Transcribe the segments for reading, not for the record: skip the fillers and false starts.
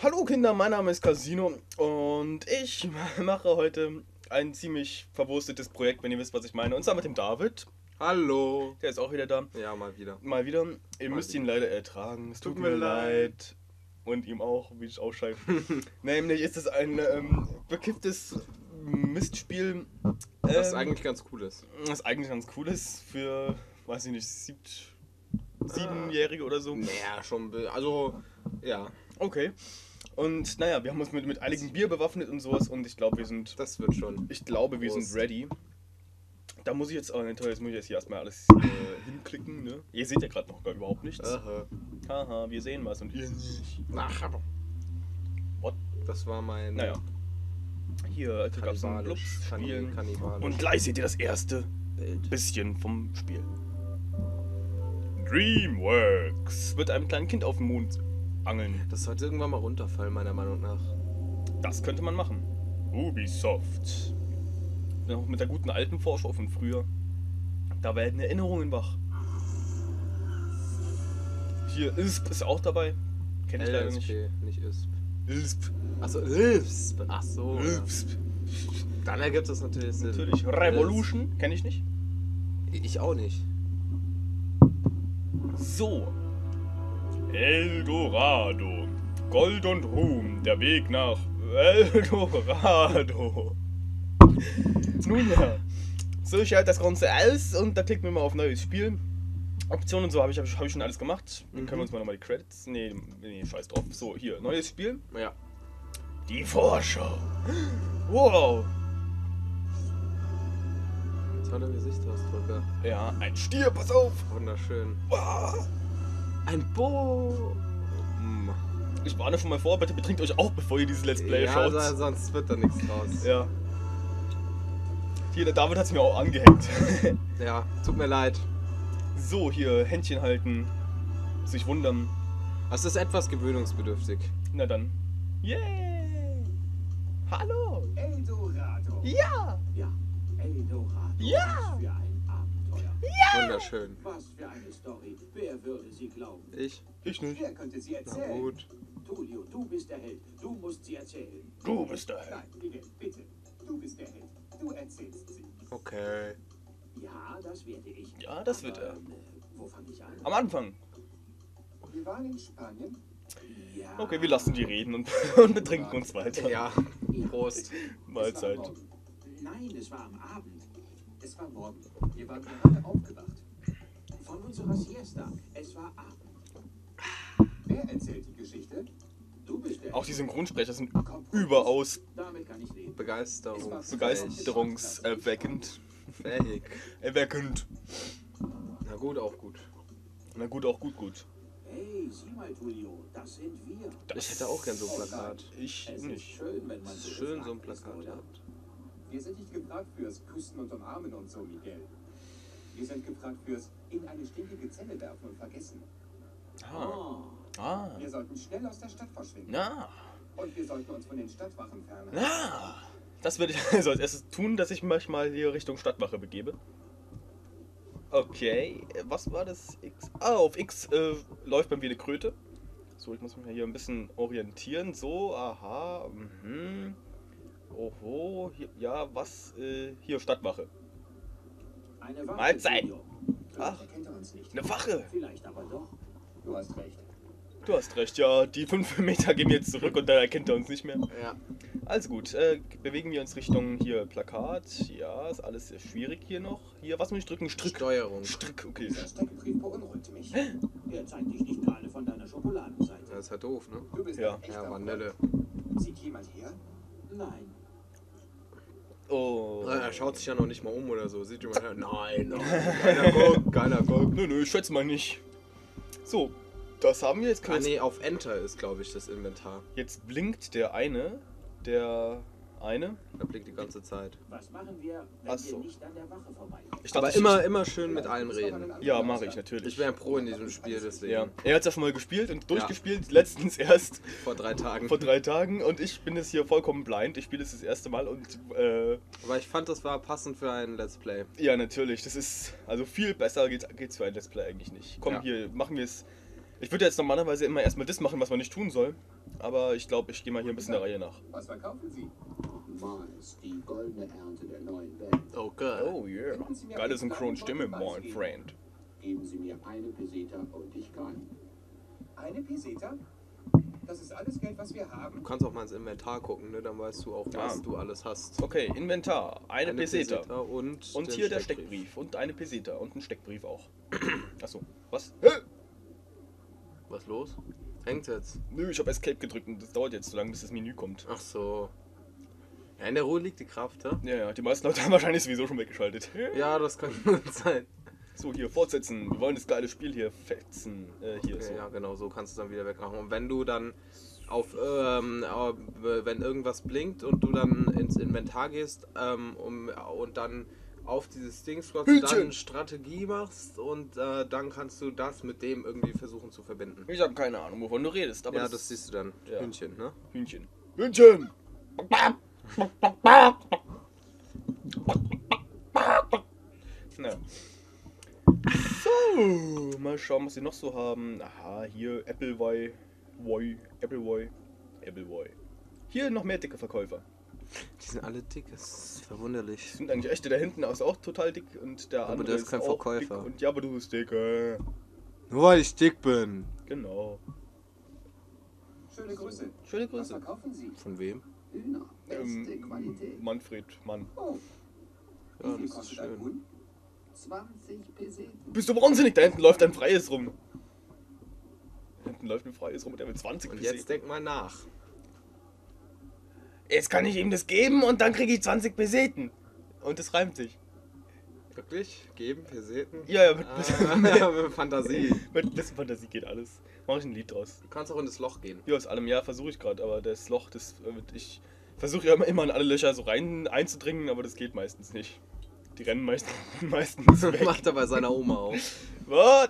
Hallo Kinder, mein Name ist Casino und ich mache heute ein ziemlich verwurstetes Projekt, wenn ihr wisst, was ich meine. Und zwar mit dem David. Hallo. Der ist auch wieder da. Ja, mal wieder. Mal wieder. Ihr Mal müsst wieder. ihn leider ertragen. Es tut Tut mir mir leid. Und ihm auch, wie ich ausscheide. Nämlich ist es ein bekifftes Mistspiel. Was eigentlich ganz cool ist. Was eigentlich ganz cool ist für, weiß ich nicht, Siebenjährige oder so. Naja, schon. Also, ja, Okay. Und naja, wir haben uns mit einigen Bier bewaffnet und sowas und ich glaube, wir sind Prost. ready. Da muss ich jetzt, oh ne, toll, jetzt muss ich jetzt hier erstmal alles hinklicken, ne? Ihr seht ja gerade noch gar überhaupt nichts. Aha. Haha, wir sehen was und ihr nicht. Ach, What? das war mein. Naja. Hier gab es ein Kannibalisch. Spielen. Kannibalisch. Und gleich seht ihr das erste Bild. bisschen vom Spiel. Dreamworks wird einem kleinen Kind auf den Mond angeln. Das sollte irgendwann mal runterfallen, meiner Meinung nach. Das könnte man machen. Ubisoft. Noch mit der guten alten Vorschau von früher. Da werden Erinnerungen wach. Hier ISP ist auch dabei. Kenn ich leider nicht. LSP, nicht ISP. ISP. Achso, ISP. Ach so. Ja. ISP. Dann ergibt es natürlich Sinn. Natürlich. Revolution kenne ich nicht. Ich auch nicht. So. Eldorado. Gold und Ruhm. Der Weg nach Eldorado. Nun ja. So schaut das Ganze aus und da klicken wir mal auf neues Spiel. Optionen und so habe ich schon alles gemacht. Dann können wir uns mal nochmal die Credits. Nee, scheiß drauf. So, hier, neues Spiel. Ja. Die Vorschau. Wow. Tolle Gesichtsausdrücke. Ja, ein Stier, pass auf. Wunderschön. Wow. Ein Bo. Ich warne schon mal vor, bitte betrinkt euch auch, bevor ihr dieses Let's Play schaut. Sonst wird da nichts raus. Ja. Hier, der David hat es mir auch angehängt. Ja, tut mir leid. So, hier, Händchen halten. Sich wundern. Es ist etwas gewöhnungsbedürftig. Na dann. Yay! Hallo! Eldorado. Ja! Ja, Eldorado. Ja! Was für ein Abenteuer. Wunderschön. Was für eine Story. Wer würde sie glauben? Ich? Ich nicht. Wer könnte sie Na erzählen? gut. Tulio, du bist der Held. Du musst sie erzählen. Du bist der Held. Nein, Miguel, bitte. Du bist der Held. Du erzählst sie. Okay. Ja, das werde ich. Ja, das wird er. Wo fange ich an? Am Anfang. Wir waren in Spanien. Ja. Okay, wir lassen die reden und, und betrinken uns weiter. Ja. Prost. Mahlzeit. Es war morgen. Nein, es war am Abend. Es war morgen. Wir waren gerade aufgewacht. Von unserer Siesta. Es war Abend. Wer erzählt die Geschichte? Du bist der. Auch die Synchronsprecher sind überaus Damit kann ich leben. begeisterungserweckend. Fähig. Erweckend. Na gut, auch gut. Na gut, auch gut. Hey, sieh mal, Tulio. Das sind wir. Ich hätte auch gern so ein Plakat. Ich Es ist nicht. schön, wenn man Es so ist schön, so ein gefragt ist, Plakat, oder? ja. Wir sind nicht gefragt fürs Küssen und Umarmen und so, Miguel. Wir sind gefragt fürs in eine stinkige Zelle werfen und vergessen. Ah. Oh. Ah. Wir sollten schnell aus der Stadt verschwinden. Na. Und wir sollten uns von den Stadtwachen fernhalten. Na. Das würde ich also als erstes tun, dass ich mich mal hier Richtung Stadtwache begebe. Okay, was war das? X. Ah, auf X läuft bei mir eine Kröte. So, ich muss mich hier ein bisschen orientieren. So, aha. Oho, hier, ja, was? Hier, Stadtwache. Eine Wache, Mahlzeit. Tulio. Ach, Vielleicht erkennt er uns nicht. eine Wache. Vielleicht aber doch. Du hast recht. Du hast recht, ja, die 5 Meter gehen jetzt zurück und da erkennt er uns nicht mehr. Ja. Also gut, bewegen wir uns Richtung hier Plakat. Ja, ist alles sehr schwierig hier noch. Hier, was muss ich drücken? Strick. Steuerung. Strick, okay. Dieser Steckbrief beunruhigt mich. Er zeigt dich nicht gerade von deiner Schokoladenseite. Das ist ja doof, ne? Du bist Ja. ein echter Ja, Vanille. Freund. Sieht jemand her? Nein. Oh. Er schaut sich ja noch nicht mal um oder so. Sieht jemand, nein, keiner guckt, keiner guckt. Nö, ich schätze mal nicht. So, das haben wir jetzt. Ah nee, auf Enter ist, glaube ich, das Inventar. Jetzt blinkt der eine. Da blinkt die ganze Zeit. Was machen wir, wenn Ach so. wir nicht an der Wache vorbeikommen? Ich dachte, Aber immer schön mit allen reden. Ja, mache ich natürlich. Ich wäre pro in diesem Spiel, deswegen. Ja, er hat es ja schon mal gespielt und durchgespielt, letztens erst Vor 3 Tagen. vor 3 Tagen und ich bin jetzt hier vollkommen blind. Ich spiele es das erste Mal und Aber ich fand, das war passend für ein Let's Play. ja, natürlich, das ist, also viel besser geht's für ein Let's Play eigentlich nicht. Komm, Ja. hier, machen wir es Ich würde jetzt normalerweise immer erstmal das machen, was man nicht tun soll. Aber ich glaube, ich gehe mal hier ein bisschen der Reihe nach. Was verkaufen Sie? Mars, die goldene Ernte der neuen Welt. Okay. Oh yeah. Geile Synchronstimme, mein Freund. Geben Sie mir eine Peseta und ich kann. Eine Peseta? Das ist alles Geld, was wir haben. Du kannst auch mal ins Inventar gucken, ne? Dann weißt du auch, was du alles hast. Okay, Inventar. Eine Peseta. Und Und den hier der Steckbrief. Steckbrief. Und eine Peseta. Und ein Steckbrief auch. Achso, was? Was los? Hängt jetzt. Nö, ich habe Escape gedrückt und das dauert jetzt so lange, bis das Menü kommt. Ach so. Ja, in der Ruhe liegt die Kraft, ja? Ja, die meisten Leute haben wahrscheinlich sowieso schon weggeschaltet. Ja, das kann gut sein. So, hier, fortsetzen. Wir wollen das geile Spiel hier fetzen. Hier, so. Ja, genau, so kannst du es dann wieder wegmachen. Und wenn du dann wenn irgendwas blinkt und du dann ins Inventar gehst und dann auf dieses Ding scrollst, dann Strategie machst und dann kannst du das mit dem irgendwie versuchen zu verbinden. Ich habe keine Ahnung, wovon du redest, aber Ja, das siehst du dann. Ja. Hühnchen, ne? Hühnchen. Hühnchen! Na. So, mal schauen, was sie noch so haben. Aha, hier Appleboy. Appleboy. Hier noch mehr dicke Verkäufer. Die sind alle dick, das ist verwunderlich. Das sind eigentlich echte, der hinten ist auch total dick und der andere der ist kein auch Verkäufer. dick. Und ja, aber du bist dick. Nur weil ich dick bin. Genau. Schöne Grüße. Schöne Was Grüße. verkaufen Sie? Von wem? Hühner. Beste Qualität. Manfred, Mann. Oh, Ja, wie viel das ist kostet ein schön. Huhn? 20 Peseten. Bist du wahnsinnig? Da hinten läuft ein Freies rum. Da hinten läuft ein Freies rum und der will 20 Und PC. jetzt denk mal nach. Jetzt kann ich ihm das geben und dann kriege ich 20 Peseten. Und das reimt sich. Wirklich? Geben, Peseten? Ja, ja, Mit Fantasie. mit bisschen Fantasie geht alles. Mach ich ein Lied draus. Du kannst auch in das Loch gehen. Ja, aus allem, ja, versuche ich gerade, aber das Loch, ich versuche ja immer in alle Löcher so rein einzudringen, aber das geht meistens nicht. Die rennen meistens weg. Macht er bei seiner Oma auf. Was?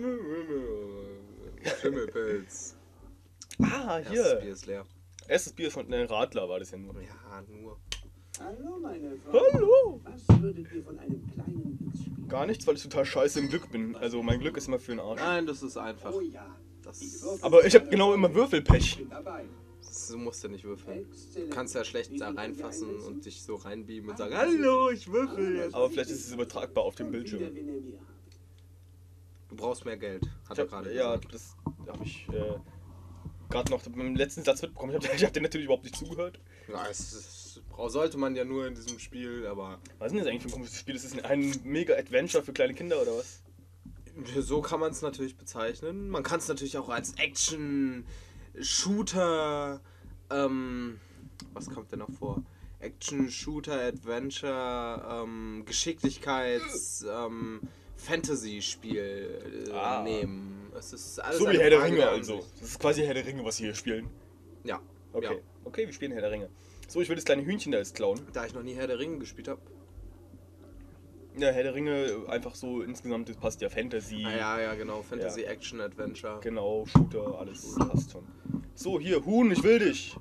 Schimmelpilz. Ah, Erstes hier. Bier ist leer. Erstes Bier von Radler war das ja nur. Ja, nur. Hallo, meine Frau. Hallo! Was würdet ihr von einem kleinen Glücksspiel? Gar nichts, weil ich total scheiße im Glück bin. Also mein Glück ist immer für den Arsch. Nein, das ist einfach. Oh ja. Das, Die Würfel Aber ich habe sind genau immer Würfelpech. bin dabei. du musst ja nicht würfeln. Exzellent. Du kannst ja schlecht Wie da viel reinfassen wollt ihr und dich so reinbeamen und sagen, einsetzen? hallo, ich würfel jetzt. Aber vielleicht ist es übertragbar auf dem Und Bildschirm. wieder, wenn ihr mehr habt. Du brauchst mehr Geld, hat er gerade Ja, gesagt. das habe ich gerade noch beim letzten Satz mitbekommen. Ich hab dir natürlich überhaupt nicht zugehört. Ja, sollte man ja nur in diesem Spiel, aber Was ist denn das eigentlich für ein komisches Spiel? Ist das ein Mega-Adventure für kleine Kinder oder was? so kann man es natürlich bezeichnen. Man kann es natürlich auch als Action, Shooter, was kommt denn noch vor? Action, Shooter, Adventure, Geschicklichkeits, Fantasy-Spiel nehmen. Es ist alles So wie eine Herr der Frage Ringe der also. Ansicht. Das ist quasi Herr der Ringe, was wir hier spielen. Ja. Okay. Ja. Okay, wir spielen Herr der Ringe. So, ich will das kleine Hühnchen da jetzt klauen. Da ich noch nie Herr der Ringe gespielt habe. Ja, Herr der Ringe einfach so insgesamt, das passt ja Fantasy. Ja, genau. Fantasy, Action, Adventure. Genau, Shooter, alles passt schon. So, hier, Huhn, ich will dich.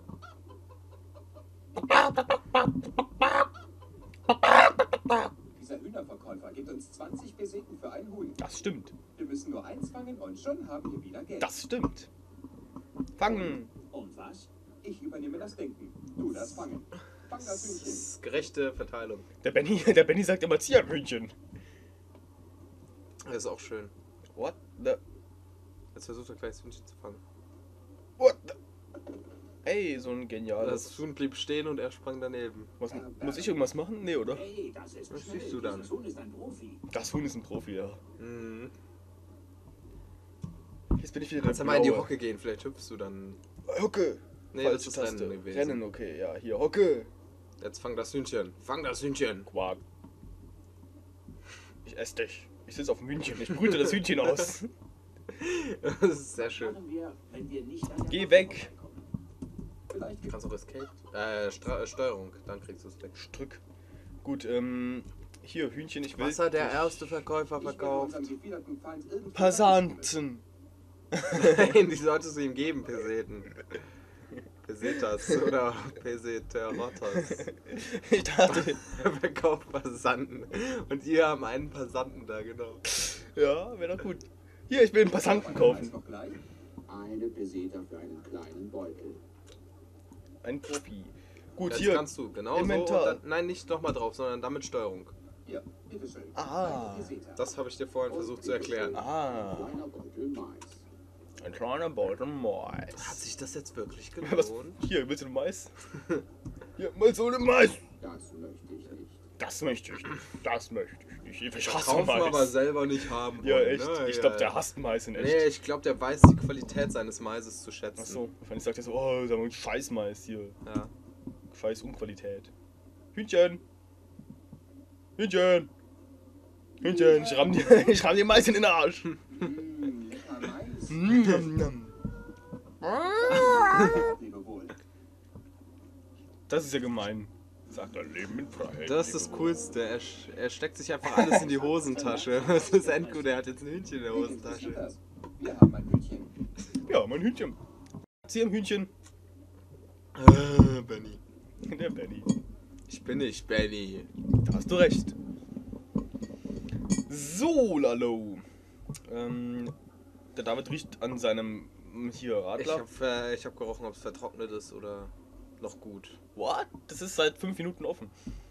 Dieser Hühnerverkäufer gibt uns 20 Peseten für ein Huhn. Das stimmt. Wir müssen nur eins fangen und schon haben wir wieder Geld. Das stimmt. Fangen. Und was? Ich übernehme das Denken. Du das Fangen. Fang das Das Hühnchen. ist gerechte Verteilung. Der Benny sagt immer, zieh ein Hühnchen. Das ist auch schön. What the... Jetzt versucht er gleich das Hühnchen zu fangen. What the... Ey, so ein geniales... Das Huhn blieb stehen und er sprang daneben. Muss ich irgendwas machen? Nee, oder? Hey, das ist Was schnell. siehst du dann? Dieses Huhn ist ein Profi. Das Huhn ist ein Profi, ja. Mhm. Jetzt bin ich wieder Kannst der ja mal in die Blaue. Hocke gehen, vielleicht hüpfst du dann. Hocke. Nee, Falsche das ist Rennen Taste. gewesen. Rennen, okay, ja, hier, Hocke. Jetzt fang das Hühnchen. Fang das Hühnchen. Quark. Ich esse dich. Ich sitze auf dem Hühnchen. Ich brüte das Hühnchen aus. Das ist sehr schön. Machen wir, wenn wir nicht an der Geh Waffe weg. vorbeikommen. Vielleicht Du gibt kannst auch Escape. Steuerung, dann kriegst du es weg. Strück. Gut, hier, Hühnchen, ich will... Was hat der erste Verkäufer ich werde verkauft? unserem gefiederten Feind irgendwie Passanten. Nein, die solltest du ihm geben, Peseten. Pesetas oder Peseterotas. Ich dachte... Er verkauft Passanten. Und ihr haben einen Passanten da, genau. Ja, wäre doch gut. Hier, ich will einen Passanten kaufen. Noch gleich? Eine Peseta für einen kleinen Beutel. Ein Profi. Gut, Jetzt hier. kannst du, genau Inventar. so. Dann, nein, nicht nochmal drauf, sondern damit Steuerung. Ja, bitteschön. Ah. Eine Peseta. Das habe ich dir vorhin versucht zu erklären. Ah, Kleiner Beutel Mais. ein kleiner Beutel Mais. Hat sich das jetzt wirklich Was? gelohnt? Hier, willst du Mais? Hier, mal so eine Mais. Das möchte ich nicht. Das möchte ich nicht. Das möchte ich nicht. Ich hasse Kaufen aber Mais. selber nicht haben Ja, wollen, echt. ne? Ich Ja. glaube, der hasst Mais in echt. Nee, ich glaube, der weiß die Qualität seines Maises zu schätzen. Achso, ich sagt er so, oh, sag mal, scheiß Mais hier. Ja. Scheiß Unqualität. Hühnchen! Hühnchen! Hühnchen, ich ramm dir Mais in den Arsch. Lecker Mais. Mm. Lebe wohl. Das ist ja gemein. Sagt er, Leben in Freiheit. Das ist das Coolste. Er steckt sich einfach alles in die Hosentasche. Das ist endgut. Er hat jetzt ein Hühnchen in der Hosentasche. Wir haben ein Hühnchen. Ja, mein Hühnchen. Erzähl im Hühnchen. Benny. Der Benny. Ich bin nicht Benny. Da hast du recht. So, Lalo. Der David riecht an seinem hier Ich Radler. hab gerochen, ob es vertrocknet ist oder noch gut. What? Das ist seit 5 Minuten offen.